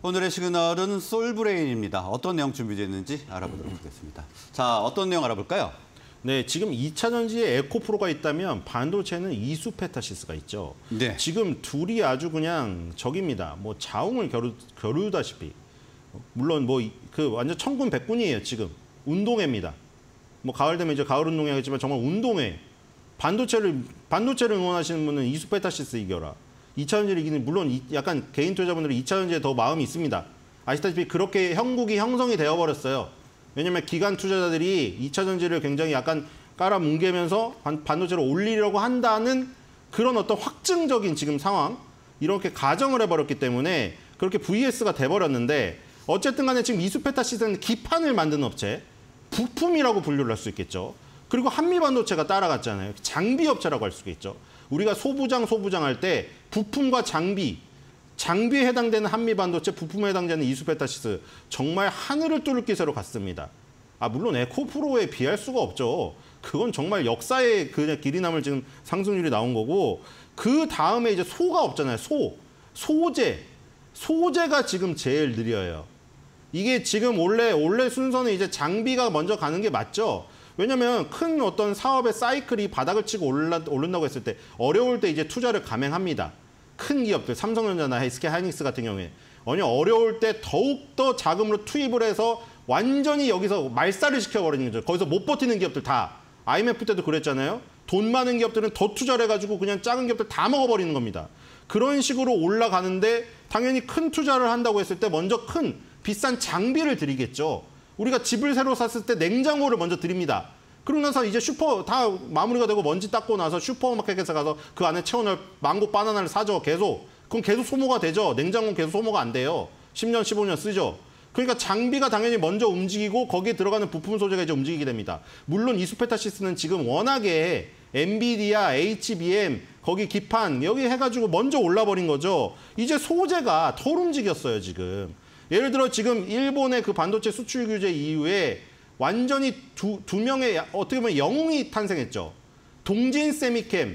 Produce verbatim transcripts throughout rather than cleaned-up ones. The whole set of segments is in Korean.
오늘의 시그널은 솔브레인입니다. 어떤 내용 준비되어 있는지 알아보도록 하겠습니다. 자, 어떤 내용 알아볼까요? 네, 지금 이 차 전지에 에코프로가 있다면 반도체는 이수페타시스가 있죠. 네. 지금 둘이 아주 그냥 적입니다. 뭐 자웅을 겨루, 겨루다시피. 물론 뭐 그 완전 천군백군이에요, 지금. 운동회입니다. 뭐 가을 되면 이제 가을 운동회 하겠지만 정말 운동회. 반도체를 반도체를 응원하시는 분은 이수페타시스 이겨라. 이 차 전지를 이기는, 물론 약간 개인 투자자분들은 이 차 전지에 더 마음이 있습니다. 아시다시피 그렇게 형국이 형성이 되어버렸어요. 왜냐면 기관 투자자들이 이 차 전지를 굉장히 약간 깔아뭉개면서 반, 반도체를 올리려고 한다는 그런 어떤 확증적인 지금 상황, 이렇게 가정을 해버렸기 때문에 그렇게 브이에스가 돼버렸는데, 어쨌든 간에 지금 이수페타시스는 기판을 만드는 업체, 부품이라고 분류를 할 수 있겠죠. 그리고 한미반도체가 따라갔잖아요. 장비 업체라고 할 수 있죠. 우리가 소부장, 소부장 할 때 부품과 장비, 장비에 해당되는 한미반도체, 부품에 해당되는 이수페타시스, 정말 하늘을 뚫을 기세로 갔습니다. 아, 물론 에코프로에 비할 수가 없죠. 그건 정말 역사의 그냥 길이 남을 지금 상승률이 나온 거고, 그 다음에 이제 소가 없잖아요. 소, 소재, 소재가 지금 제일 느려요. 이게 지금 원래 원래 순서는 이제 장비가 먼저 가는 게 맞죠. 왜냐면 큰 어떤 사업의 사이클이 바닥을 치고 올라, 오른다고 했을 때 어려울 때 이제 투자를 감행합니다. 큰 기업들, 삼성전자나 에스케이 하이닉스 같은 경우에 아니 어려울 때 더욱더 자금으로 투입을 해서 완전히 여기서 말살을 시켜버리는 거죠. 거기서 못 버티는 기업들 다. 아이엠에프 때도 그랬잖아요. 돈 많은 기업들은 더 투자를 해가지고 그냥 작은 기업들 다 먹어버리는 겁니다. 그런 식으로 올라가는데 당연히 큰 투자를 한다고 했을 때 먼저 큰 비싼 장비를 드리겠죠. 우리가 집을 새로 샀을 때 냉장고를 먼저 드립니다. 그러고 나서 이제 슈퍼 다 마무리가 되고 먼지 닦고 나서 슈퍼마켓에 가서 그 안에 채워넣을 망고 바나나를 사죠. 계속. 그럼 계속 소모가 되죠. 냉장고는 계속 소모가 안 돼요. 십 년, 십오 년 쓰죠. 그러니까 장비가 당연히 먼저 움직이고 거기에 들어가는 부품 소재가 이제 움직이게 됩니다. 물론 이수페타시스는 지금 워낙에 엔비디아, 에이치비엠, 거기 기판 여기 해가지고 먼저 올라버린 거죠. 이제 소재가 덜 움직였어요, 지금. 예를 들어 지금 일본의 그 반도체 수출 규제 이후에 완전히 두, 두 명의 어떻게 보면 영웅이 탄생했죠. 동진 세미캠,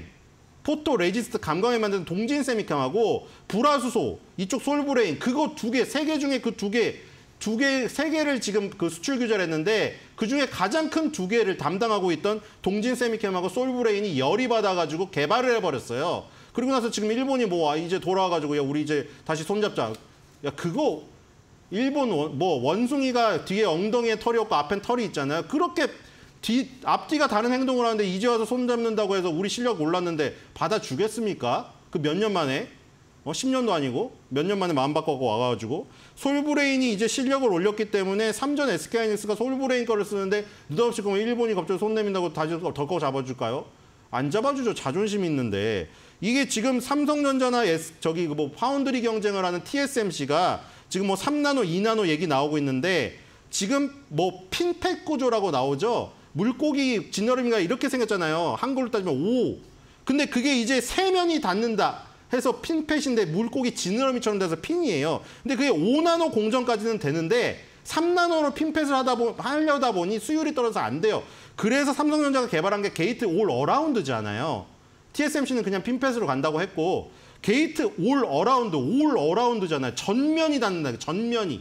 포토 레지스트 감광에 만드는 동진 세미캠하고 불화수소, 이쪽 솔브레인, 그거 두 개, 세 개 중에 그 두 개, 두 개, 세 개를 지금 그 수출 규제를 했는데 그 중에 가장 큰 두 개를 담당하고 있던 동진 세미캠하고 솔브레인이 열이 받아가지고 개발을 해버렸어요. 그리고 나서 지금 일본이 뭐 이제 돌아와가지고 야 우리 이제 다시 손잡자. 야 그거 일본 원, 뭐 원숭이가 뒤에 엉덩이에 털이 없고 앞엔 털이 있잖아요. 그렇게 뒤, 앞뒤가 다른 행동을 하는데 이제 와서 손잡는다고 해서 우리 실력 올랐는데 받아주겠습니까? 그 몇 년 만에? 어, 십 년도 아니고 몇 년 만에 마음 바꿔고 와가지고. 솔브레인이 이제 실력을 올렸기 때문에 삼전 에스케이 하이닉스가 솔브레인 거를 쓰는데 느닷없이 그러면 일본이 갑자기 손 내민다고 다시 덜컥 잡아줄까요? 안 잡아주죠. 자존심 있는데. 이게 지금 삼성전자나 에스, 저기 뭐 파운드리 경쟁을 하는 티에스엠씨가 지금 뭐 삼 나노, 이 나노 얘기 나오고 있는데 지금 뭐 핀팩 구조라고 나오죠. 물고기 지느러미가 이렇게 생겼잖아요. 한글로 따지면 오. 근데 그게 이제 세 면이 닿는다 해서 핀펫인데 물고기 지느러미처럼 돼서 핀이에요. 근데 그게 오 나노 공정까지는 되는데 삼 나노로 핀펫을 하다 보, 하려다 보니 수율이 떨어져서 안 돼요. 그래서 삼성전자가 개발한 게 게이트 올 어라운드잖아요. 티에스엠씨는 그냥 핀펫으로 간다고 했고 게이트 올 어라운드, 올 어라운드잖아요. 전면이 닿는다. 전면이.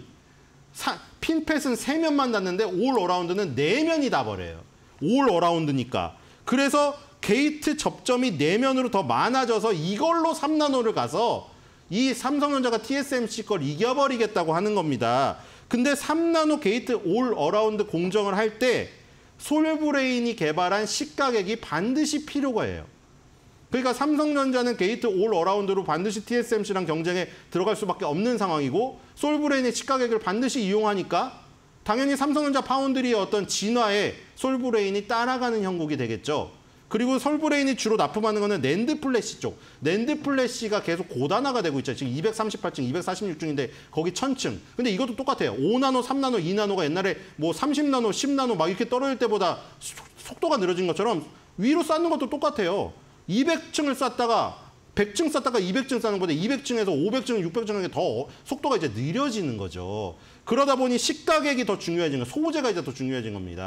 사, 핀펫은 세 면만 닿는데 올 어라운드는 네 면이 닿아버려요. 올 어라운드니까. 그래서 게이트 접점이 네 면으로 더 많아져서 이걸로 삼 나노를 가서 이 삼성전자가 티에스엠씨 걸 이겨버리겠다고 하는 겁니다. 근데 삼 나노 게이트 올 어라운드 공정을 할 때 솔브레인이 개발한 시가객이 반드시 필요가 해요. 그러니까 삼성전자는 게이트 올 어라운드로 반드시 티에스엠씨랑 경쟁에 들어갈 수밖에 없는 상황이고 솔브레인의 시가객을 반드시 이용하니까 당연히 삼성전자 파운드리의 어떤 진화에 솔브레인이 따라가는 형국이 되겠죠. 그리고 솔브레인이 주로 납품하는 거는 낸드 플래시 쪽. 낸드 플래시가 계속 고단화가 되고 있죠. 지금 이백삼십팔 층, 이백사십육 층인데 거기 천 층. 근데 이것도 똑같아요. 오 나노, 삼 나노, 이 나노가 옛날에 뭐 삼십 나노, 십 나노 막 이렇게 떨어질 때보다 속도가 느려진 것처럼 위로 쌓는 것도 똑같아요. 이백 층을 쌓다가 백 층 쌓다가 이백 층 쌓는 건데 이백 층에서 오백 층, 육백 층에 더 속도가 이제 느려지는 거죠. 그러다 보니 시가객이 더 중요해진 거, 소재가 이제 더 중요해진 겁니다.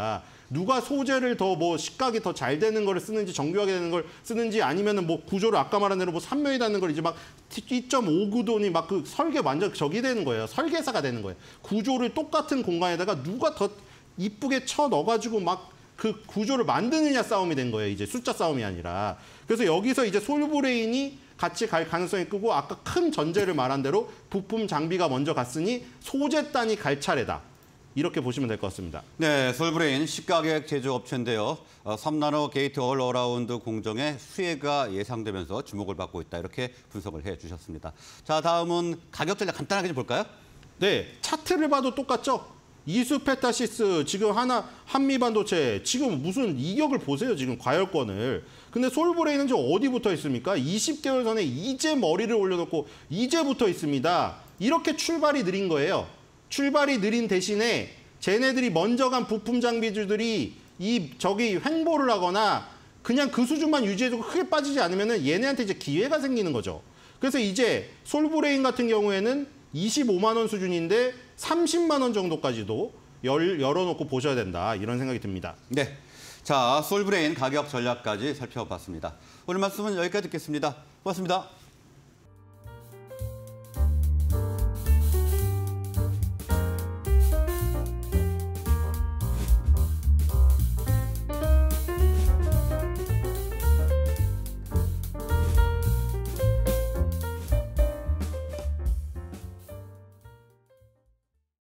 누가 소재를 더 뭐 식각이 더 잘 되는 거를 쓰는지 정교하게 되는 걸 쓰는지 아니면은 뭐 구조를 아까 말한 대로 뭐 삼 면이 닿는 걸 이제 막 이 점 오 구도니 막 그 설계 완전 적이 되는 거예요. 설계사가 되는 거예요. 구조를 똑같은 공간에다가 누가 더 이쁘게 쳐 넣어가지고 막 그 구조를 만드느냐 싸움이 된 거예요. 이제 숫자 싸움이 아니라. 그래서 여기서 이제 솔브레인이 같이 갈 가능성이 크고 아까 큰 전제를 말한 대로 부품 장비가 먼저 갔으니 소재단이 갈 차례다. 이렇게 보시면 될 것 같습니다. 네, 솔브레인 시가격 제조업체인데요. 어, 삼 나노 게이트 올 어라운드 공정의 수혜가 예상되면서 주목을 받고 있다. 이렇게 분석을 해주셨습니다. 자, 다음은 가격 전략 간단하게 좀 볼까요? 네, 차트를 봐도 똑같죠? 이수페타시스 지금 하나 한미반도체 지금 무슨 이격을 보세요. 지금 과열권을. 근데 솔브레인은 지금 어디 붙어 있습니까? 이십 개월 전에 이제 머리를 올려놓고 이제 붙어 있습니다. 이렇게 출발이 느린 거예요. 출발이 느린 대신에 쟤네들이 먼저 간 부품 장비주들이 이 저기 횡보를 하거나 그냥 그 수준만 유지해주고 크게 빠지지 않으면 얘네한테 이제 기회가 생기는 거죠. 그래서 이제 솔브레인 같은 경우에는 이십오만 원 수준인데 삼십만 원 정도까지도 열, 열어놓고 보셔야 된다. 이런 생각이 듭니다. 네, 자 솔브레인 가격 전략까지 살펴봤습니다. 오늘 말씀은 여기까지 듣겠습니다. 고맙습니다.